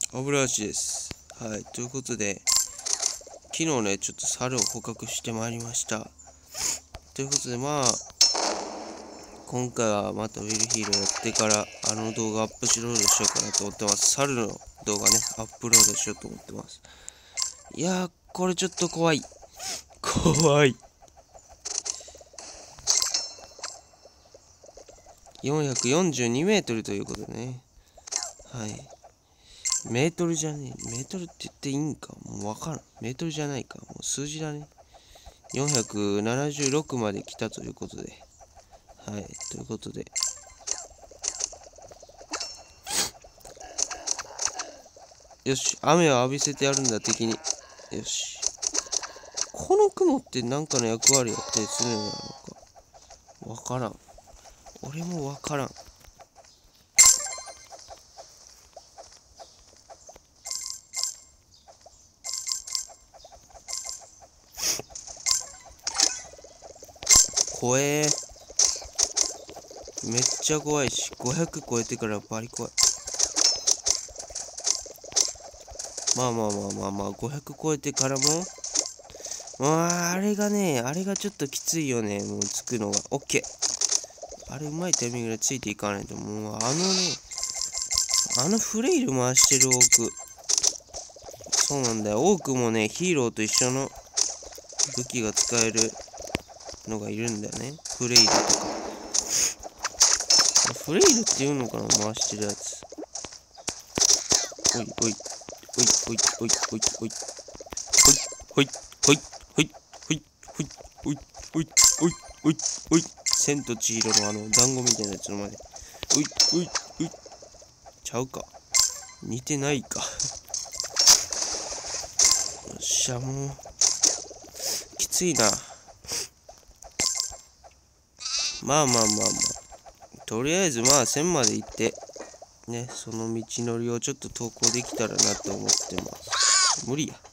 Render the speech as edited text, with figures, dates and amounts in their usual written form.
油足です。はい、ということで、昨日ね、ちょっと猿を捕獲してまいりました。ということで、今回はまたウィルヒーローやってから、あの動画アップしロードしようかなと思ってます。猿の動画ね、アップロードしようと思ってます。いやー、これちょっと怖い。怖い。442メートルということでね。はい。メートルじゃねえ。メートルって言っていいんかもうわからん。メートルじゃないか。もう数字だね。476まで来たということで。はい。ということで。よし。雨を浴びせてやるんだ、敵に。よし。この雲って何かの役割やったりするんやろうか。わからん。俺もわからん。怖えー。めっちゃ怖いし、500超えてからバリ怖い。500超えてからも、あれがちょっときついよね、もうつくのが。オッケー。あれうまいタイミングでついていかないと、もうあのフレイル回してるオーク。そうなんだよ、オークもね、ヒーローと一緒の武器が使えるのがいるんだよね。フレイルとか。フレイルっていうのかな、回してるやつ。おいおい。おいおいおいおいおい。ほいほいほいほいほいほいほいほいほいほいほい。千と千尋の団子みたいなやつの前で。おいおいおい。ちゃうか。似てないか。よっしゃ、もう。きついな。とりあえず1000まで行って、ね、その道のりをちょっと投稿できたらなと思ってます。無理や。